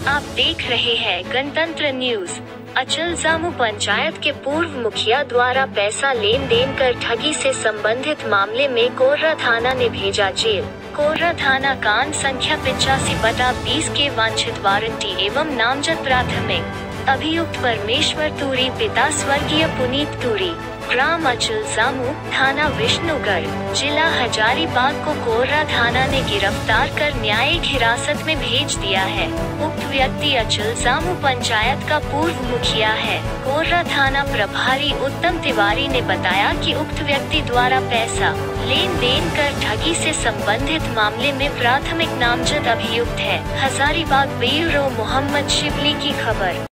आप देख रहे हैं गणतंत्र न्यूज। अचल जामू पंचायत के पूर्व मुखिया द्वारा पैसा लेन देन कर ठगी से संबंधित मामले में कोर्रा थाना ने भेजा जेल। कोर्रा थाना कांड संख्या 85/20 के वांछित वारंटी एवं नामजद प्राथमिक अभियुक्त परमेश्वर तूरी पिता स्वर्गीय पुनीत तूरी, ग्राम अचल जामू, थाना विष्णुगढ़, जिला हजारीबाग को कोर्रा थाना ने गिरफ्तार कर न्यायिक हिरासत में भेज दिया है। उक्त व्यक्ति अचल जामू पंचायत का पूर्व मुखिया है। कोर्रा थाना प्रभारी उत्तम तिवारी ने बताया कि उक्त व्यक्ति द्वारा पैसा लेन देन कर ठगी से संबंधित मामले में प्राथमिक नामजद अभियुक्त है। हजारीबाग ब्यूरो मोहम्मद शिबली की खबर।